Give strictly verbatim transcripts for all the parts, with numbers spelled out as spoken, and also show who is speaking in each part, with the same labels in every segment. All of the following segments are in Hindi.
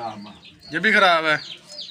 Speaker 1: ये भी खराब है।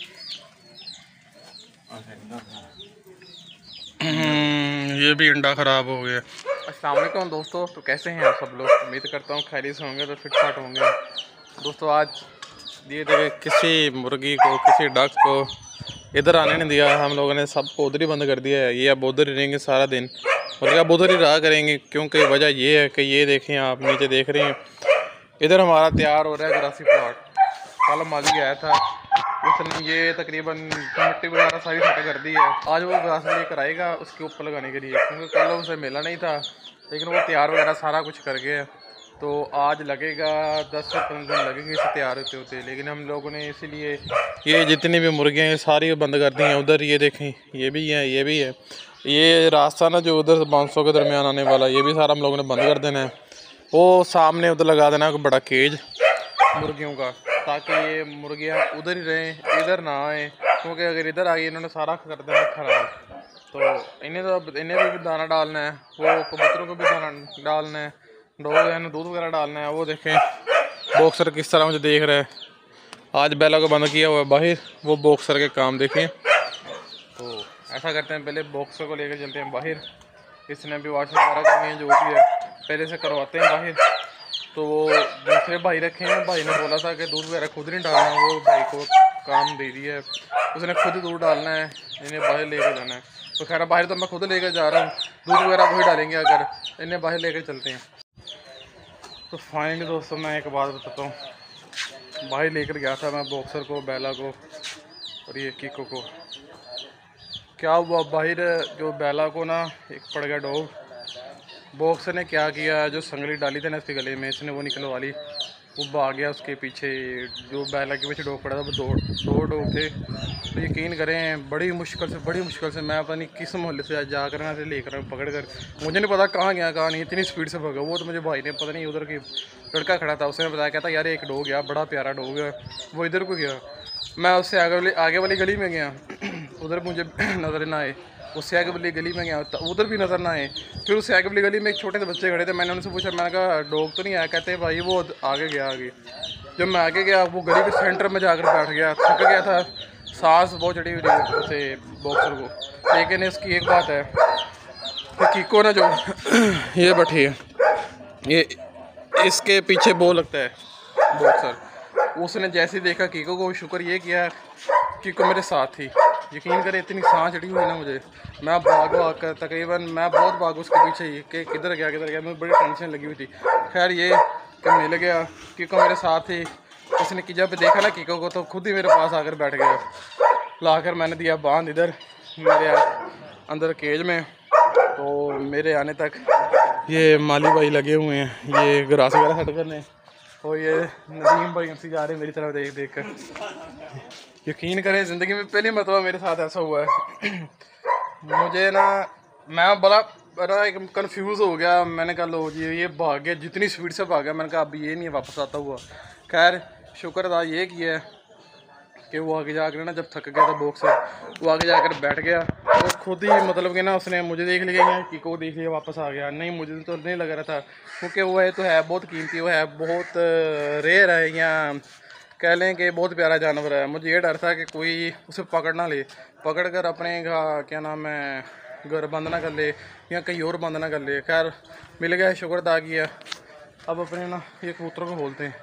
Speaker 1: ये भी अंडा खराब हो गया। अस्सलाम वालेकुम दोस्तों, तो कैसे हैं आप सब लोग? उम्मीद करता हूँ खैरियत से होंगे, तो फिट फाट होंगे। दोस्तों आज ये देखे किसी मुर्गी को, किसी डक को इधर आने नहीं दिया। हम लोगों ने सबको उधर ही बंद कर दिया है। ये अब उधर ही रहेंगे सारा दिन, और अब उधर ही रहा करेंगे, क्योंकि वजह ये है कि ये देखें, आप नीचे देख रहे हैं, इधर हमारा तैयार हो रहा है ग्रासी प्लॉट। कल माली आया था, उसने ये तकरीबन मिट्टी वगैरह सारी सेट कर दी है। आज वो घास लेकर आएगा उसके ऊपर लगाने के लिए, क्योंकि कल उसे मिला नहीं था, लेकिन वो तैयार वगैरह सारा कुछ कर गया। तो आज लगेगा दस से पंद्रह दिन लगेंगे इसे तैयार होते होते। लेकिन हम लोगों ने इसीलिए ये जितनी भी मुर्गियाँ हैं सारी बंद कर दी हैं। उधर ये देखें, ये भी है, ये भी है, ये रास्ता ना जो उधर बांसों के दरमियान आने वाला, ये भी सारा हम लोगों ने बंद कर देना है। वो सामने उधर लगा देना है बड़ा केज मुर्गियों का, ताकि ये मुर्गियाँ उधर ही रहें, इधर ना आए, क्योंकि अगर इधर आई इन्होंने सारा कर देना ख़राब। तो इन्हें तो इन्हें भी दाना डालना है, वो कबूतरों को भी दाना डालना है, डॉग है दूध वगैरह डालना है। वो देखें बॉक्सर किस तरह मुझे देख रहा है। आज बेला को बंद किया हुआ है बाहर, वो बॉक्सर के काम देखें। तो ऐसा करते हैं, पहले बॉक्सर को लेकर चलते हैं बाहर। इसने भी वॉशिंग वगैरह करनी है, जो भी है पहले से करवाते हैं बाहर। तो वो दूसरे भाई रखे हैं, भाई ने बोला था कि दूध वगैरह खुद नहीं डालना, वो भाई को काम दे दिया है, उसने खुद दूध डालना है, इन्हें बाहर लेकर जाना है। तो खैर बाहर तो मैं खुद लेकर जा रहा हूँ, दूध वगैरह वही डालेंगे अगर, इन्हें बाहर लेकर चलते हैं। तो फाइनली दोस्तों मैं एक बात बताता हूँ, बाहर लेकर गया था मैं बॉक्सर को, बेला को और ये कीको को। क्या हुआ, बाहर जो बेला को ना एक पड़ गया डॉग। बॉक्सर ने क्या किया, जो संगली डाली थी ना इसके गले में, इसने वो निकलवा ली, वो भाग गया उसके पीछे। जो बेला के पीछे डॉग पड़ा था वो दो दो डॉग थे। तो यकीन करें बड़ी मुश्किल से बड़ी मुश्किल से मैं पता नहीं किस मोहल्ले से जाकर ना से लेकर पकड़ कर, मुझे नहीं पता कहाँ गया कहाँ नहीं, इतनी स्पीड से भागा वो। तो मुझे भाई ने पता नहीं उधर की लड़का खड़ा था, उसने बताया, कहता यार एक डॉग गया, बड़ा प्यारा डॉग है, वो इधर को गया। मैं उससे आगे वाली आगे वाली गली में गया, उधर मुझे नज़र ना आए। उससे आगे वाली गली में गया, उधर भी नज़र ना आए। फिर उससे आगे वाली गली में एक छोटे से बच्चे खड़े थे, मैंने उनसे पूछा, मैंने कहा डॉग तो नहीं आया? कहते भाई वो आगे गया आगे। जब मैं आगे गया, वो गली के सेंटर में जाकर बैठ गया, थक गया था, सांस बहुत चढ़ी हुई थी उसे बॉक्सर को। लेकिन इसकी एक बात है कि कीको ना जो ये बैठी है, ये इसके पीछे बो लगता है बॉक्सर। उसने जैसे देखा कीको को, शुक्र ये किया कीको मेरे साथ थी। यकीन करे इतनी सांस चढ़ी हुई ना मुझे, मैं भाग भाग कर तकरीबन मैं बहुत भाग उसके पीछे ही कि किधर गया किधर गया, मुझे बड़ी टेंशन लगी हुई थी। खैर ये कि मिल गया, कीको मेरे साथ थी। उसने कि जब देखा ना कीको को, तो खुद ही मेरे पास आकर बैठ गया। लाकर मैंने दिया बांध इधर मेरे अंदर केज में। तो मेरे आने तक ये माली भाई लगे हुए हैं, ये ग्रास वगैरह सेट करने, और ये नदीम भाई उनसे जा रहे हैं मेरी तरफ देख देख कर। यकीन करें ज़िंदगी में पहली मरतबा मेरे साथ ऐसा हुआ है। मुझे ना मैं बड़ा बड़ा एक कन्फ्यूज़ हो गया। मैंने कहा लो जी ये भाग गया, जितनी स्पीड से भागा, मैंने कहा अब ये नहीं वापस आता हुआ। खैर शुक्र अदा ये किया है कि वो आगे जाकर ना जब थक गया था बॉक्सर, वो आगे जाकर बैठ गया, और खुद ही मतलब कि ना उसने मुझे देख लिया या कि को देख लिया वापस आ गया। नहीं मुझे तो नहीं लग रहा था, क्योंकि वो है तो है बहुत कीमती, वो है बहुत रेयर है, या कह लें कि बहुत प्यारा जानवर है। मुझे ये डर था कि कोई उसे पकड़ ना ले, पकड़ कर अपने क्या नाम है घर बंद ना कर ले, या कहीं और बंद ना कर ले। खैर मिल गया, शुक्र अदा किया। अब अपने ना ये कबूतरों को बोलते हैं।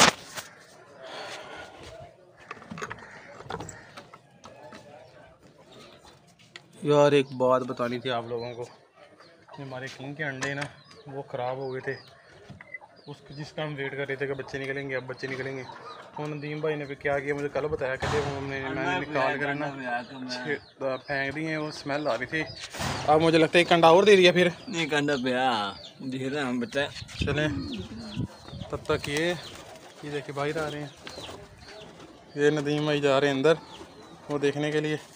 Speaker 1: यार एक बात बतानी थी आप लोगों को, हमारे किंग के अंडे ना वो ख़राब हो गए थे, उसको जिसका हम वेट कर रहे थे कि बच्चे निकलेंगे, अब बच्चे निकलेंगे। और नदीम भाई ने भी क्या किया मुझे कल बताया, कहते वो हमने मैंने निकाल कर ना फेंक दी हैं, वो स्मेल आ रही थी। अब मुझे लगता है एक अंडा और दे दिया, फिर
Speaker 2: एक अंडा पे दिख रहा हम बच्चा।
Speaker 1: चलें तब तक ये ये देखिए बाहर आ रहे हैं, ये नदीम भाई जा रहे हैं अंदर वो देखने के लिए।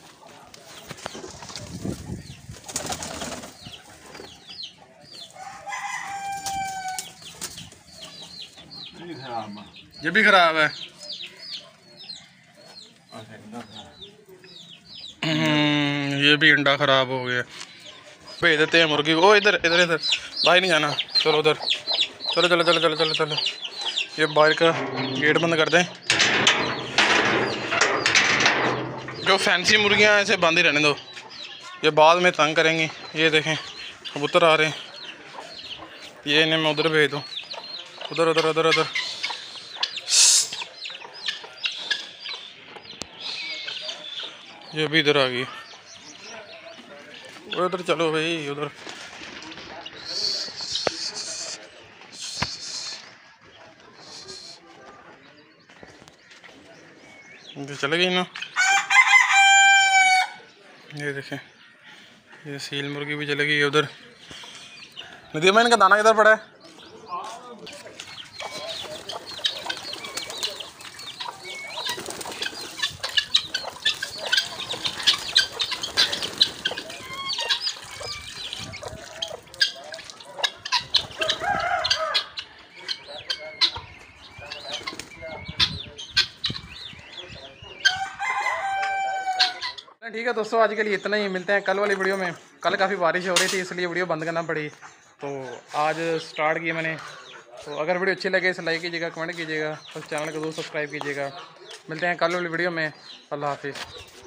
Speaker 1: ये भी खराब है। ये भी अंडा खराब हो गया, भेज देते हैं मुर्गी को। इधर इधर इधर बाहर नहीं जाना, चलो उधर चलो चलो चलो चलो चलो चलो। ये बाहर का गेट बंद कर दें। जो फैंसी मुर्गियाँ हैं इसे बंद ही रहने दो, ये बाद में तंग करेंगी। ये देखें कबूतर आ रहे हैं, ये इन्हें मैं उधर भेज दूँ, उधर उधर उधर उधर। ये भी इधर आ गई, उधर चलो भाई उधर। ये चले गई ना, ये देखें ये सील मुर्गी भी चले गई उधर। नदीम इनका दाना किधर पड़ा है? ठीक है दोस्तों, आज के लिए इतना ही। मिलते हैं कल वाली वीडियो में। कल काफ़ी बारिश हो रही थी इसलिए वीडियो बंद करना पड़ी, तो आज स्टार्ट किया मैंने। तो अगर वीडियो अच्छी लगे इसे लाइक कीजिएगा, कमेंट कीजिएगा और चैनल को जरूर सब्सक्राइब कीजिएगा। मिलते हैं कल वाली वीडियो में। अल्लाह हाफिज़।